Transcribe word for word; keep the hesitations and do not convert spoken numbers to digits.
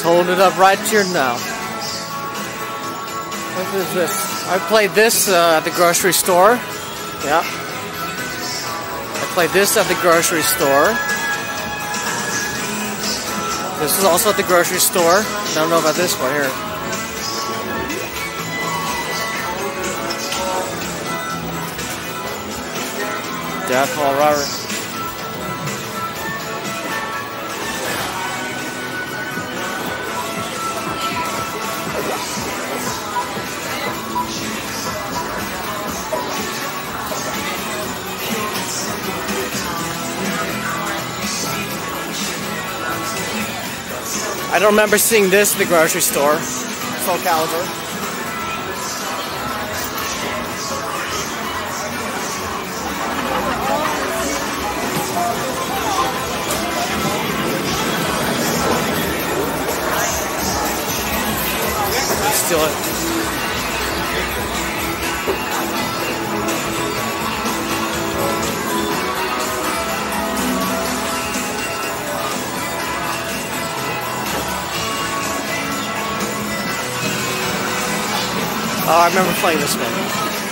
Hold it up right here now. What is this? I played this uh, at the grocery store. Yeah. I played this at the grocery store. This is also at the grocery store. I don't know about this one here. Death Wall Robbery. I don't remember seeing this in the grocery store. Full caliber. Steal it. Oh, I remember playing this one.